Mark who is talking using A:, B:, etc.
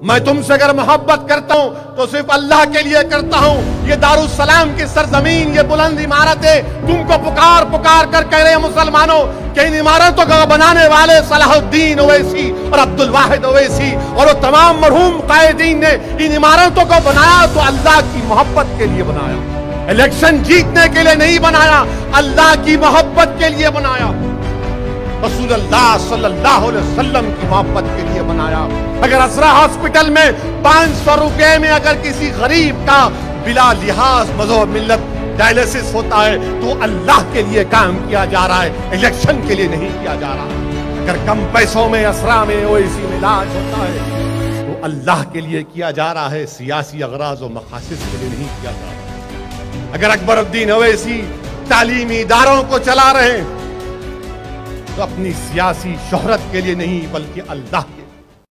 A: मैं तुमसे अगर मोहब्बत करता हूं तो सिर्फ अल्लाह के लिए करता हूं। ये दारुस्सलाम की सरजमीन, ये बुलंद इमारतें तुमको पुकार पुकार कर कह रहे हैं मुसलमानों कि इन इमारतों को बनाने वाले सलाहुद्दीन ओवैसी और अब्दुल वाहिद ओवैसी और वो तमाम मरहूम कायदीन ने इन इमारतों को बनाया तो अल्लाह की मोहब्बत के लिए बनाया, इलेक्शन जीतने के लिए नहीं बनाया, अल्लाह की मोहब्बत के लिए बनाया, रसूलुल्लाह सल्लल्लाहु अलैहि वसल्लम की मोहब्बत के लिए बनाया। अगर असरा हॉस्पिटल में 500 रुपए में अगर किसी गरीब का बिला लिहाज मज़हब मिल्लत डायलिसिस होता है तो अल्लाह के लिए काम किया जा रहा है, इलेक्शन के लिए नहीं किया जा रहा। अगर कम पैसों में असरा में ओवैसी में इलाज होता है तो अल्लाह के लिए किया जा रहा है, सियासी अगराज और मकासद के लिए नहीं किया जा रहा। अगर अकबरुद्दीन ओवैसी तालीमी इदारों को चला रहे हैं तो अपनी सियासी शोहरत के लिए नहीं बल्कि अल्लाह के